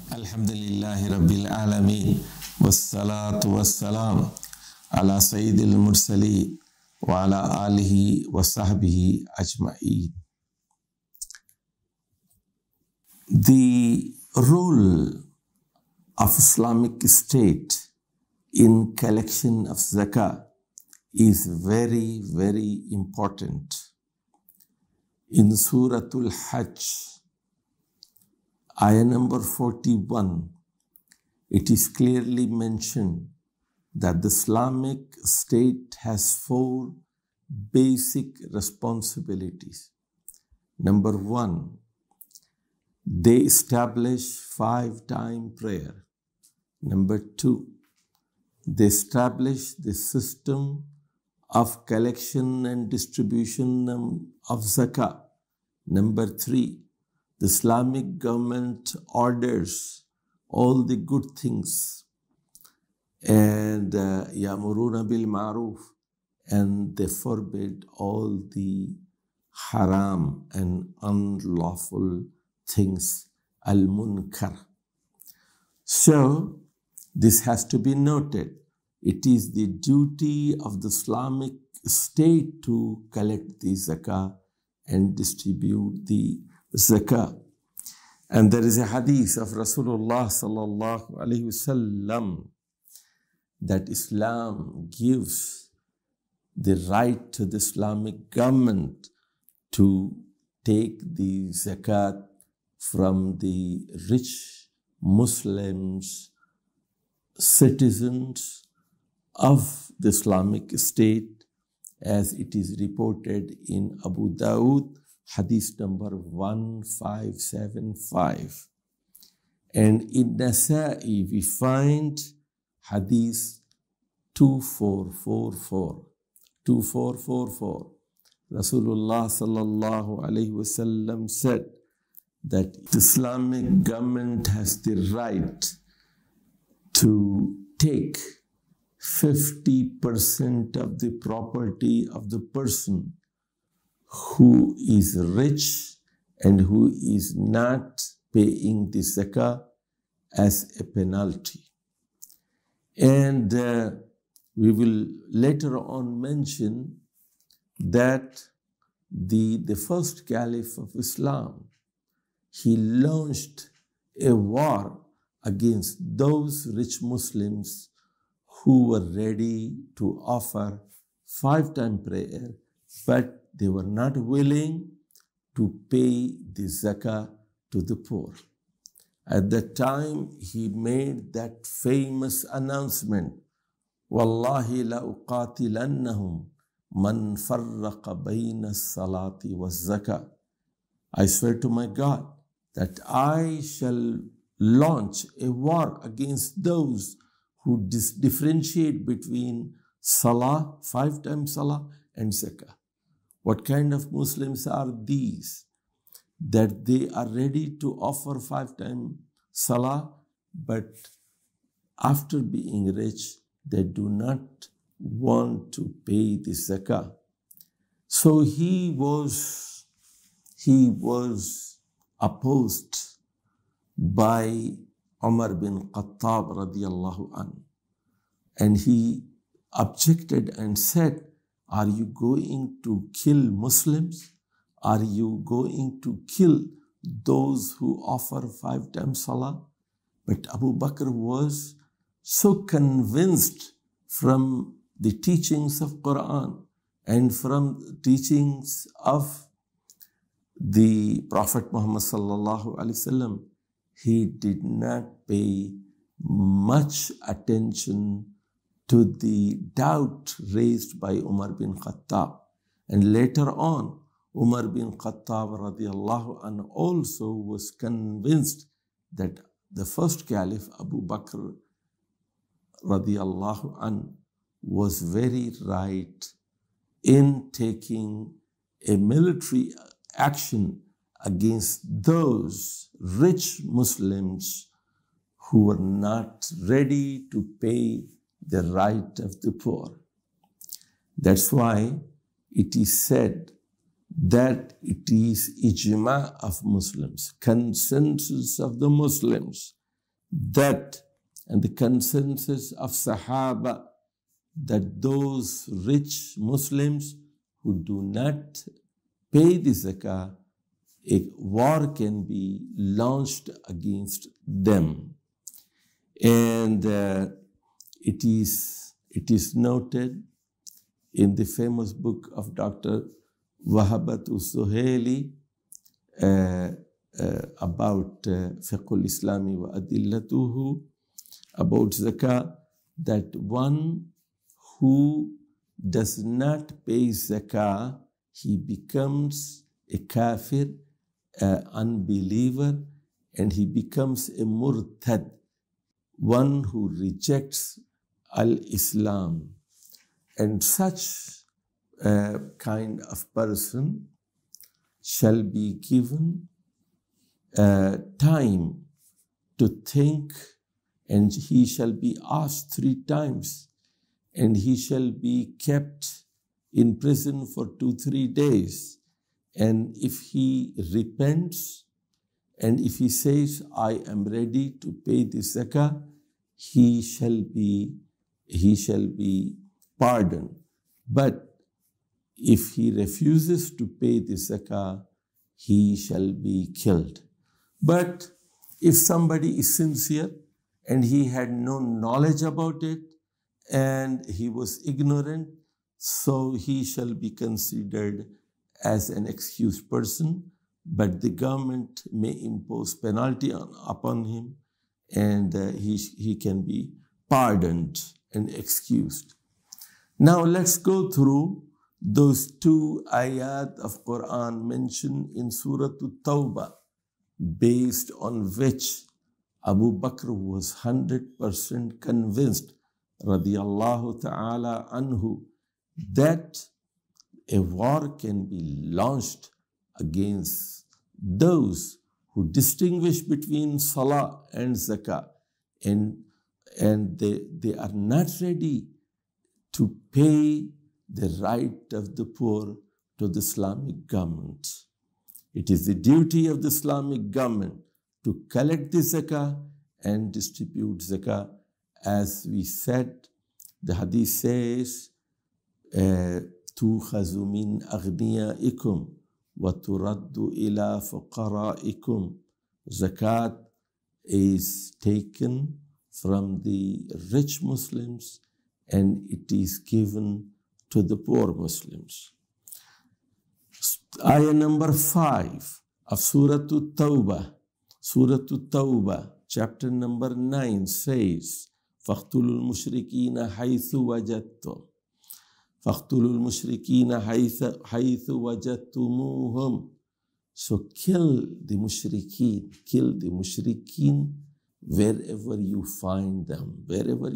Alhamdulillahi Rabbil Alameen. Wassalatu wassalam ala Sayyidil Mursaleen wa ala alihi wa sahbihi ajma'een. The role of Islamic State in collection of Zakat is very, very important. In Suratul Hajj, ayah number 41, it is clearly mentioned that the Islamic State has 4 basic responsibilities. Number 1, they establish 5-time prayer. Number 2, they establish the system of collection and distribution of zakat. Number 3, the Islamic government orders all the good things and ya'muruna bil ma'ruf, and they forbid all the haram and unlawful things, al-munkar. So this has to be noted. It is the duty of the Islamic State to collect the zakah and distribute the zakah. And there is a hadith of Rasulullah sallallahu alaihi wasallam that Islam gives the right to the Islamic government to take the zakat from the rich Muslims, citizens of the Islamic State, as it is reported in Abu Dawood, hadith number 1575. And in Nasa'i we find hadith 2444. 2444. Rasulullah sallallahu alaihi wasallam said that the Islamic government has the right to take 50% of the property of the person who is rich and who is not paying the zakah as a penalty. And we will later on mention that the first caliph of Islam, he launched a war against those rich Muslims who were ready to offer 5-time prayer, but they were not willing to pay the zakah to the poor. At that time, he made that famous announcement, Wallahi la uqatilannahum man farraqa bayna salati wa zakah. I swear to my God that I shall launch a war against those who differentiate between salah, 5-time salah, and zakah. What kind of Muslims are these? That they are ready to offer 5-time salah, but after being rich, they do not want to pay the zakah. So he was opposed by Umar bin Khattab radiallahu anhu. And he objected and said, are you going to kill Muslims? Are you going to kill those who offer 5-time salah? But Abu Bakr was so convinced from the teachings of Quran and from teachings of the Prophet Muhammad sallallahu alaihi wasallam, he did not pay much attention to the doubt raised by Umar bin Khattab. And later on, Umar bin Khattab radiallahu anhu also was convinced that the first caliph, Abu Bakr radiallahu anhu, was very right in taking a military action against those rich Muslims who were not ready to pay the right of the poor. That's why it is said that it is ijma of Muslims, consensus of the Muslims, that, and the consensus of Sahaba, that those rich Muslims who do not pay the zakah, a war can be launched against them. And it is noted in the famous book of Dr. Wahabat Suhaili about Fiqh al-Islami wa Adillatuhu, about zakah, that one who does not pay zakah, he becomes a kafir, an unbeliever, and he becomes a murtad, one who rejects al-Islam. And such kind of person shall be given time to think, and he shall be asked 3 times, and he shall be kept in prison for 2-3 days. And if he repents, and if he says, I am ready to pay the zakah, he shall be pardoned. But if he refuses to pay the zakah, he shall be killed. But if somebody is sincere and he had no knowledge about it and he was ignorant, so he shall be considered as an excused person, but the government may impose penalty upon him, and he can be pardoned and excused. Now let's go through those 2 ayat of Quran mentioned in Surah At-Tawbah, based on which Abu Bakr was 100% convinced, radiyallahu ta'ala anhu, that a war can be launched against those who distinguish between salah and zakah, and they are not ready to pay the right of the poor to the Islamic government. It is the duty of the Islamic government to collect the zakah and distribute zakah. As we said, the hadith says, تُؤْخَذُ مِنْ أَغْنِيَائِكُمْ وَتُرَدُّ إِلَى فُقَرَائِكُمْ. Zakat is taken from the rich Muslims and it is given to the poor Muslims. Ayah number 5 of Surah At-Tawbah, chapter number 9 says, فَاقْتُلُوا الْمُشْرِكِينَ حَيْثُ وَجَدتُّمْ. فَاقْتُلُوا الْمُشْرِكِينَ حَيْثُ وَجَدتُّمُوهُمْ. So kill the mushrikeen wherever you find them,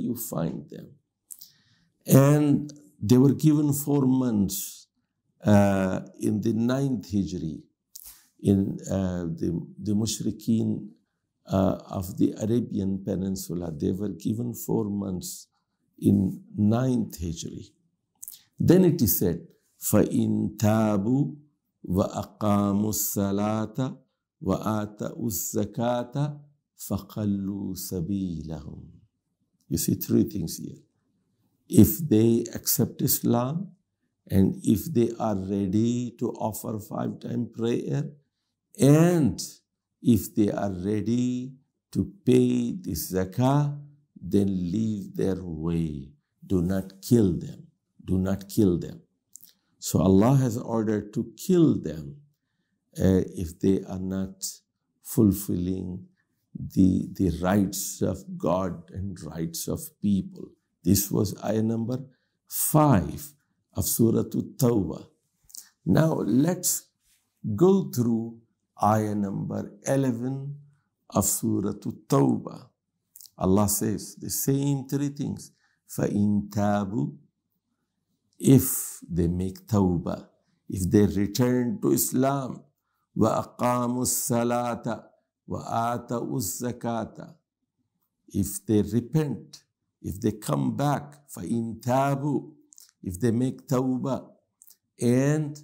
And they were given 4 months in the 9th Hijri, in the mushrikeen of the Arabian Peninsula. They were given 4 months in 9th Hijri. Then it is said, فَإِن تَابُوا وَأَقَامُوا الصَّلَاةَ وَآتَوُا الزَّكَاةَ فَخَلُّوا سَبِيلَهُمْ. You see 3 things here. If they accept Islam, and if they are ready to offer 5-time prayer, and if they are ready to pay the zakah, then leave their way. Do not kill them. So Allah has ordered to kill them if they are not fulfilling the rights of God and rights of people. This was ayah number 5 of Surah At-Tawbah. Now let's go through ayah number 11 of Surah At-Tawbah. Allah says the same 3 things. فَإِن تَابُوا, if they make tawbah, if they return to Islam, وَأَقَامُوا الصَّلَاةَ وَآتَوُا الزَّكَاةَ, if they repent, if they come back, فَإِن تَابُوا, if they make tawbah, and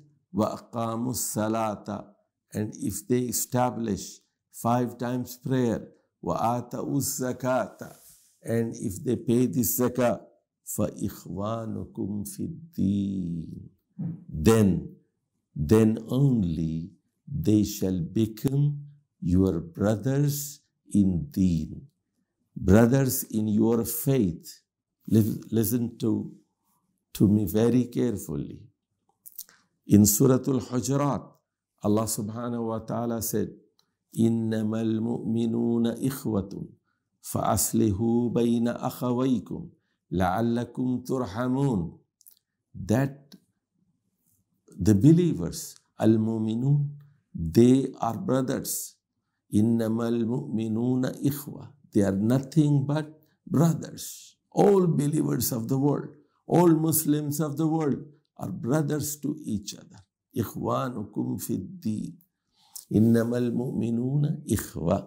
وَأَقَامُوا الصَّلَاةَ, and if they establish 5 times prayer, وَآتَوُا الزَّكَاةَ, and if they pay the zakah, فَإِخْوَانُكُمْ فِي الدِّينِ, then only they shall become your brothers in deen, brothers in your faith. Listen to me very carefully. In Surah Al-Hujurat, Allah subhanahu wa ta'ala said, إِنَّمَا الْمُؤْمِنُونَ إِخْوَةٌ فَأَصْلِحُوا بَيْنَ أَخَوَيْكُمْ لَعَلَّكُمْ تُرْحَمُونَ. That the believers, al-mu'minun, they are brothers. إِنَّمَا الْمُؤْمِنُونَ إِخْوَةٌ, they are nothing but brothers. All believers of the world, all Muslims of the world are brothers to each other. إِخْوَانُكُمْ فِي الدِّينِ إِنَّمَا الْمُؤْمِنُونَ إِخْوَةٌ.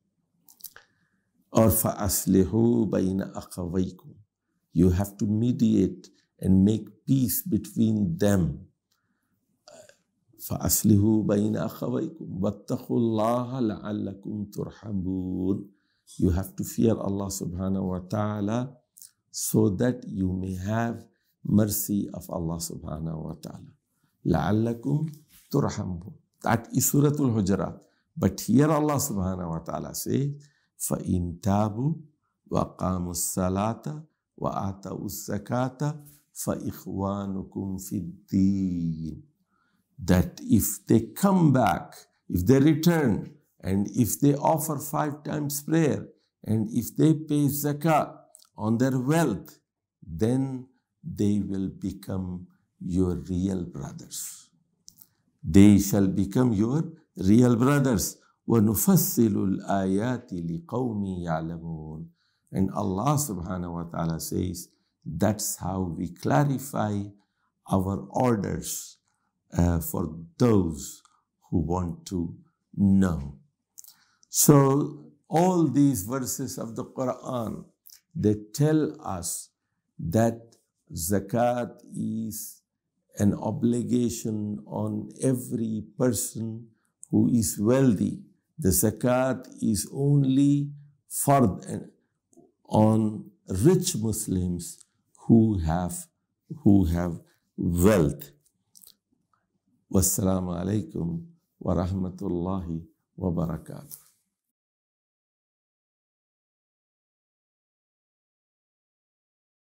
Or فَأَصْلِحُوا بَيْنَ أَخَوَيْكُمْ, you have to mediate and make peace between them. فَأَصْلِحُوا بَيْنَ أَخَوَيْكُمْ وَاتَّقُوا اللَّهَ لَعَلَّكُمْ تُرْحَمُونَ. You have to fear Allah subhanahu wa ta'ala so that you may have mercy of Allah subhanahu wa ta'ala. لَعَلَّكُمْ تُرْحَمُونَ. That is Surah Al-Hujurat. But here Allah subhanahu wa ta'ala says, فَإِن تَابُوا وَأَقَامُوا الصَّلَاةَ وَآتَوُا الزَّكَاةَ فَإِخْوَانُكُمْ فِي الدِّينِ. That if they come back, if they return, and if they offer 5 times prayer, and if they pay zakah on their wealth, then they will become your real brothers. They shall become your real brothers. وَنُفَصِّلُ الْآيَاتِ لِقَوْمٍ يَعْلَمُونَ. And Allah subhanahu wa ta'ala says, that's how we clarify our orders for those who want to know. So all these verses of the Quran, they tell us that zakat is an obligation on every person who is wealthy. The zakat is only fard on rich Muslims who have wealth. Wassalamu alaikum wa rahmatullahi wa barakatuh.